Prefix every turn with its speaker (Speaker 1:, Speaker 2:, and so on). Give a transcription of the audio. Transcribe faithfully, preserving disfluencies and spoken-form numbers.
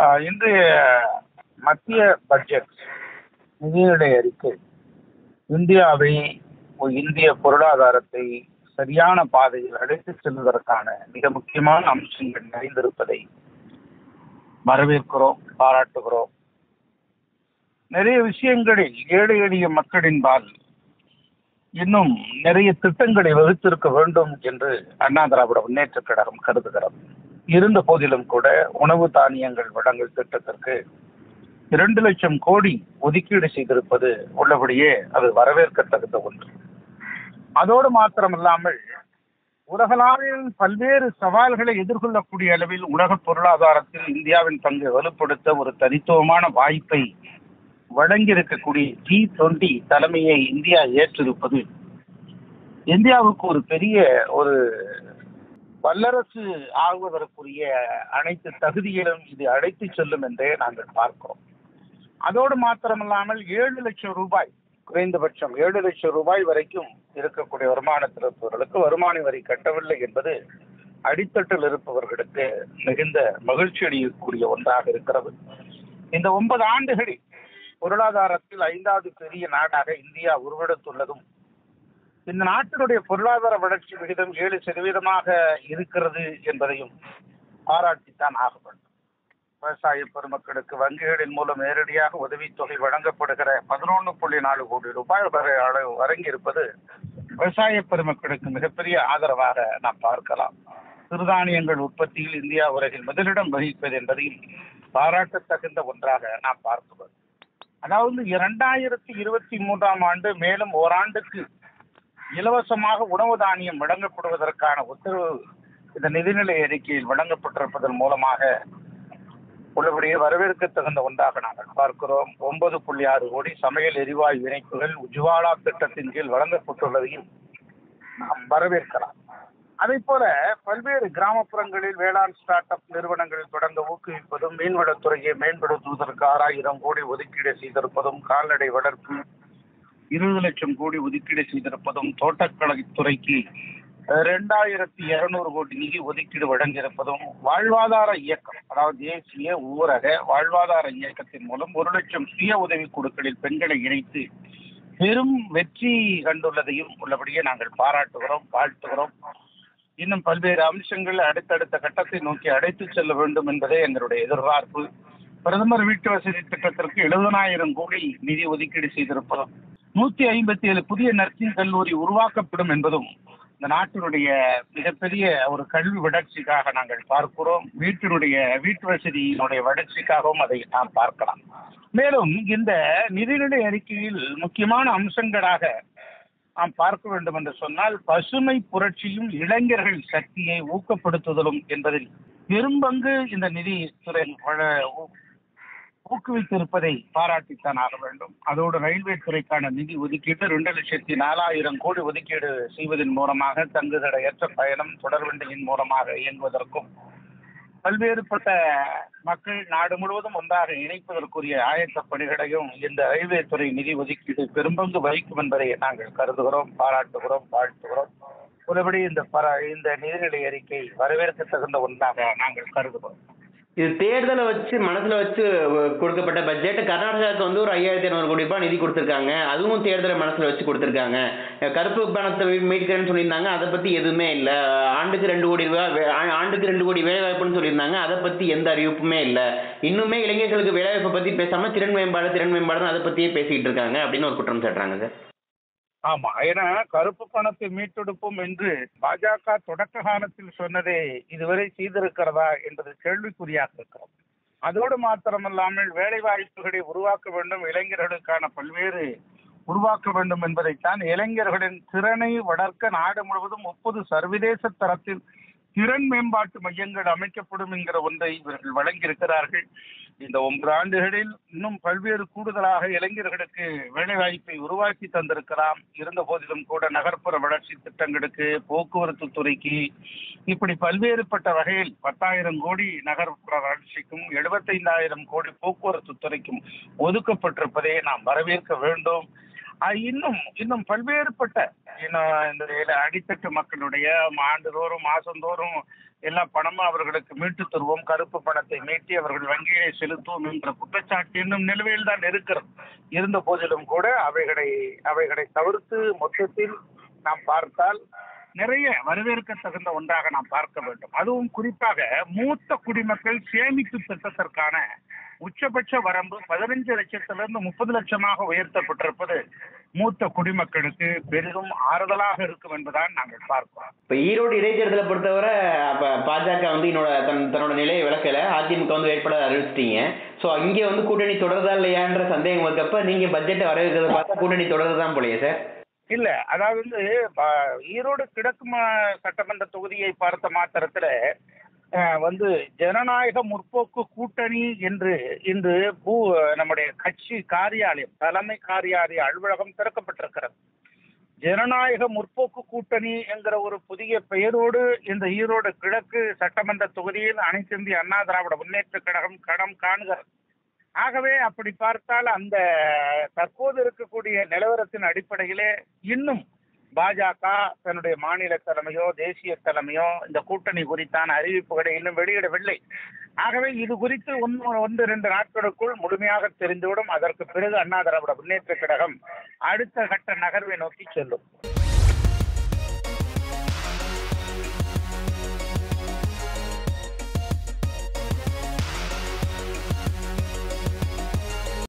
Speaker 1: ஆஹ் இன்றைய மத்திய பட்ஜெட் நிதிநிலை அறிக்கை இந்தியாவை இந்திய பொருளாதாரத்தை சரியான பாதையில் அழைத்துச் செல்வதற்கான மிக முக்கியமான அம்சங்கள் நிறைந்திருப்பதை வரவேற்கிறோம், பாராட்டுகிறோம். நிறைய விஷயங்களில் ஏழை எளிய மக்களின்பால் இன்னும் நிறைய திட்டங்களை வகுத்திருக்க வேண்டும் என்று அண்ணா திராவிட முன்னேற்ற கழகம் கருதுகிறது. இருந்த போதிலும் கூட உணவு தானியங்கள் வழங்கல் திட்டத்திற்கு இரண்டு லட்சம் கோடி ஒதுக்கீடு செய்திருப்பது உள்ளபடியே அது வரவேற்கத்தகுந்த ஒன்று. அதோடு மாத்திரமல்லாமல் உலகளாவிய பல்வேறு சவால்களை எதிர்கொள்ளக்கூடிய அளவில் உலக பொருளாதாரத்தில் இந்தியாவின் பங்கை வலுப்படுத்த ஒரு தனித்துவமான வாய்ப்பை வழங்கியிருக்கக்கூடிய ஜி டுவெண்டி தலைமையை இந்தியா ஏற்றிருப்பது இந்தியாவுக்கு ஒரு பெரிய ஒரு வல்லரசு ஆகுவதற்குரிய அனைத்து தகுதியிலும் இது அழைத்து செல்லும் என்றே நாங்கள் பார்க்கிறோம். அதோடு மாத்திரமல்லாமல் ஏழு லட்சம் ரூபாய் குறைந்தபட்சம் ஏழு லட்சம் ரூபாய் வரைக்கும் இருக்கக்கூடிய வருமானத்தில் இருப்பவர்களுக்கு வருமான வரி கட்டவில்லை என்பது அடித்தட்டில் இருப்பவர்களுக்கு மிகுந்த மகிழ்ச்சி அளிக்கக்கூடிய ஒன்றாக இருக்கிறது. இந்த ஒன்பது ஆண்டுகளில் பொருளாதாரத்தில் ஐந்தாவது பெரிய நாடாக இந்தியா உருவெடுத்துள்ளதும் இந்த நாட்டினுடைய பொருளாதார வளர்ச்சி விகிதம் ஏழு சதவீதமாக இருக்கிறது என்பதையும் பாராட்டித்தான் ஆக வேண்டும். விவசாய பெருமக்களுக்கு வங்கிகளின் மூலம் நேரடியாக உதவித்தொகை வழங்கப்படுகிற பதினொன்று புள்ளி நாலு கோடி ரூபாய் வரை அளவு வழங்கியிருப்பது விவசாய பெருமக்களுக்கு மிகப்பெரிய ஆதரவாக நாம் பார்க்கலாம். சிறுதானியங்கள் உற்பத்தியில் இந்தியா உலகில் முதலிடம் வகிப்பது என்பதையும் பாராட்டத்தகுந்த ஒன்றாக நாம் பார்க்கிறோம். அதாவது இரண்டாயிரத்தி இருபத்தி மூன்றாம் ஆண்டு மேலும் ஓராண்டுக்கு இலவசமாக உணவு தானியம் வழங்கப்படுவதற்கான உத்தரவு இந்த நிதிநிலை அறிக்கையில் வழங்கப்பட்டிருப்பதன் மூலமாக உள்ளபடியே வரவேற்க தகுந்த ஒன்றாக நாங்கள் பார்க்கிறோம். ஒன்பது புள்ளி ஆறு கோடி சமையல் எரிவாயு இணைப்புகள் உஜ்வாலா திட்டத்தின் கீழ் வழங்கப்பட்டுள்ளதையும் நாம் வரவேற்கலாம். அதே போல பல்வேறு கிராமப்புறங்களில் வேளாண் ஸ்டார்ட் அப் நிறுவனங்களில் தொடங்க ஊக்குவிப்பதும், மீன்வளத்துறையை மேம்படுத்துவதற்கு ஆறாயிரம் கோடி ஒதுக்கீடு செய்திருப்பதும், கால்நடை வளர்ப்பு இருபது லட்சம் கோடி ஒதுக்கீடு செய்திருப்பதும், தோட்டக்கலைத்துறைக்கு இரண்டாயிரத்தி இருநூறு கோடி நிதி ஒதுக்கீடு வழங்கியிருப்பதும், வாழ்வாதார இயக்கம் அதாவது தேசிய ஊரக வாழ்வாதார இயக்கத்தின் மூலம் ஒரு லட்சம் சுய உதவி குழுக்களில் பெண்களை இணைத்து பெரும் வெற்றி கண்டுள்ளதையும் உள்ளபடியே நாங்கள் பாராட்டுகிறோம், வாழ்த்துகிறோம். இன்னும் பல்வேறு அம்சங்கள் அடுத்தடுத்த கட்டத்தை நோக்கி அழைத்து செல்ல வேண்டும் என்பதே எங்களுடைய எதிர்பார்ப்பு. பிரதமர் வீட்டு வசதி திட்டத்திற்கு எழுபதாயிரம் கோடி நிதி ஒதுக்கீடு செய்திருப்பதும், நூத்தி ஐம்பத்தி ஏழு புதிய நர்சிங் கல்லூரி உருவாக்கப்படும் என்பதும் இந்த நாட்டினுடைய மிகப்பெரிய ஒரு கல்வி வளர்ச்சிக்காக நாங்கள் பார்க்கிறோம். வீட்டினுடைய வீட்டு வசதியினுடைய வளர்ச்சிக்காகவும் அதை நாம் பார்க்கலாம். மேலும் இந்த நிதிநிலை அறிக்கையில் முக்கியமான அம்சங்களாக நாம் பார்க்க வேண்டும் என்று சொன்னால் பசுமை புரட்சியும் இளைஞர்கள் சக்தியை ஊக்கப்படுத்துதலும் என்பதில் பெரும்பங்கு இந்த நிதித்துறை ஊக்குவித்திருப்பதை பாராட்டித்தான் ஆக வேண்டும். அதோடு ரயில்வே துறைக்கான நிதி ஒதுக்கீடு ரெண்டு லட்சத்தி நாலாயிரம் கோடி ஒதுக்கீடு செய்வதன் மூலமாக தங்குதடையற்ற பயணம் தொடர்வண்டியின் மூலமாக இயங்குவதற்கும், பல்வேறுபட்ட மக்கள் நாடு முழுவதும் ஒன்றாக இணைப்பதற்குரிய ஆயத்த பணிகளையும் இந்த ரயில்வே துறை நிதி ஒதுக்கீடு பெரும்பங்கு வகிக்கும் என்பதை நாங்கள் கருதுகிறோம், பாராட்டுகிறோம், வாழ்த்துகிறோம். ஒருபடி இந்த பர இந்த நிதிநிலை அறிக்கை வரவேற்க தகுந்த ஒன்றாக நாங்கள் கருதுகிறோம்.
Speaker 2: இது தேர்தலை வச்சு மனசுல வச்சு கொடுக்கப்பட்ட பட்ஜெட். கர்நாடகாவுக்கு வந்து ஒரு ஐயாயிரத்தி ஐநூறு கோடி ரூபாய் நிதி கொடுத்துருக்காங்க. அதுவும் தேர்தலை மனசுல வச்சு கொடுத்துருக்காங்க. கருப்பு பணத்தை மீட்கிறேன்னு சொல்லியிருந்தாங்க, அதை பத்தி எதுவுமே இல்லை. ஆண்டுக்கு ரெண்டு கோடி ரூபாய் ஆண்டுக்கு ரெண்டு கோடி வேலை வாய்ப்புன்னு சொல்லியிருந்தாங்க, அதை பத்தி எந்த அறிவிப்புமே இல்லை. இன்னுமே இளைஞர்களுக்கு வேலை வாய்ப்பை பத்தி பேசாம திறன் மேம்பாடு திறன் மேம்பாடு அதை பத்தியே பேசிக்கிட்டு இருக்காங்க அப்படின்னு ஒரு குற்றம் சாட்டுறாங்க சார்.
Speaker 1: ஆமா, ஏன்னா கருப்பு பணத்தை மீட்டெடுப்போம் என்று பாஜக தொடக்க காலத்தில் சொன்னதை இதுவரை செய்திருக்கிறதா என்பது கேள்விக்குறியாக இருக்கிறது. அதோடு மாத்திரமல்லாமல் வேலை வாய்ப்புகளை உருவாக்க வேண்டும், இளைஞர்களுக்கான பல்வேறு உருவாக்க வேண்டும் என்பதைத்தான் இளைஞர்களின் திறனை வளர்க்க நாடு முழுவதும் முப்பது சர்வதேச தரத்தில் திறன் மேம்பாட்டு மையங்கள் அமைக்கப்படும் என்கிற ஒன்றை இவர்கள் வழங்கியிருக்கிறார்கள். இந்த ஒன்பது ஆண்டுகளில் இன்னும் பல்வேறு கூடுதலாக இளைஞர்களுக்கு வேலை வாய்ப்பை உருவாக்கி தந்திருக்கலாம். இருந்த போதிலும் கூட நகர்ப்புற வளர்ச்சி திட்டங்களுக்கு, போக்குவரத்து துறைக்கு, இப்படி பல்வேறுபட்ட வகையில் பத்தாயிரம் கோடி நகர்ப்புற வளர்ச்சிக்கும் எழுபத்தைந்தாயிரம் கோடி போக்குவரத்து துறைக்கும் ஒதுக்கப்பட்டிருப்பதை நாம் வரவேற்க வேண்டும். அஹ் இன்னும் இன்னும் பல்வேறுபட்ட இன்னும் இந்த இல- அடித்தட்டு மக்களுடைய ஆண்டுதோறும் மாசந்தோறும் எல்லா பணமும் அவர்களுக்கு மீட்டு தருவோம், கருப்பு பணத்தை மீட்டி அவர்கள் வங்கியை செலுத்துவோம் என்ற குற்றச்சாட்டு இன்னும் நிலுவையில் தான் இருக்கிறது. இருந்த போதிலும் கூட அவைகளை அவைகளை தவிர்த்து மொத்தத்தில் நாம் பார்த்தால் நிறைய வரவேற்க தகுந்த ஒன்றாக நாம் பார்க்க வேண்டும். அதுவும் குறிப்பாக மூத்த குடிமக்கள் சேமிப்பு திட்டத்திற்கான உச்சபட்ச வரம்பு பதினஞ்சு லட்சத்திலிருந்து முப்பது லட்சமாக உயர்த்தப்பட்டிருப்பது மூத்த குடிமக்களுக்கு பெரிதும் ஆறுதலாக இருக்கும் என்பதான் நாங்கள் பார்க்கிறோம்.
Speaker 2: இப்போ ஈரோடு இடைத்தேர்தலை பொறுத்தவரை அப்போ பாஜக வந்து என்னோட தன் தன்னோட நிலையை விளக்கல, அதிமுக வந்து வேட்பாளர் அறிவிச்சிட்டீங்க. ஸோ இங்கே வந்து கூட்டணி தொடருதா இல்லையான்ற சந்தேகம் இருக்கப்ப நீங்கள் பட்ஜெட்டை வரவேற்கிறத பார்த்தா கூட்டணி தொடருதான் போலயே சார்.
Speaker 1: இல்ல, அதாவது வந்து ப- ஈரோடு கிழக்கு மா- சட்டமன்ற தொகுதியை பார்த்த மாத்திரத்துல அஹ், வந்து ஜனநாயக முற்போக்கு கூட்டணி என்று இன்று பூ நம்முடைய கட்சி காரியாலயம் தலைமை காரியாலய அலுவலகம் திறக்கப்பட்டிருக்கிறது. ஜனநாயக முற்போக்கு கூட்டணி என்கிற ஒரு புதிய பெயரோடு இந்த ஈரோடு கிழக்கு சட்டமன்ற தொகுதியில் அனைத்து இந்திய அண்ணா திராவிட முன்னேற்ற கழகம் களம் காணுகிறது. ஆகவே அப்படி பார்த்தால் அந்த தற்போது இருக்கக்கூடிய நிலவரத்தின் அடிப்படையிலே இன்னும் பாஜக தன்னுடைய மாநில தலைமையோ தேசிய தலைமையோ இந்த கூட்டணி குறித்தான அறிவிப்புகளை இன்னும் வெளியிடவில்லை. ஆகவே இது குறித்து ஒன்று ஒன்று இரண்டு நாட்களுக்குள் முழுமையாக தெரிந்துவிடும். அதற்கு பிறகு அண்ணா திராவிட முன்னேற்ற கழகம் அடுத்த கட்ட நகர்வை நோக்கி செல்லும்.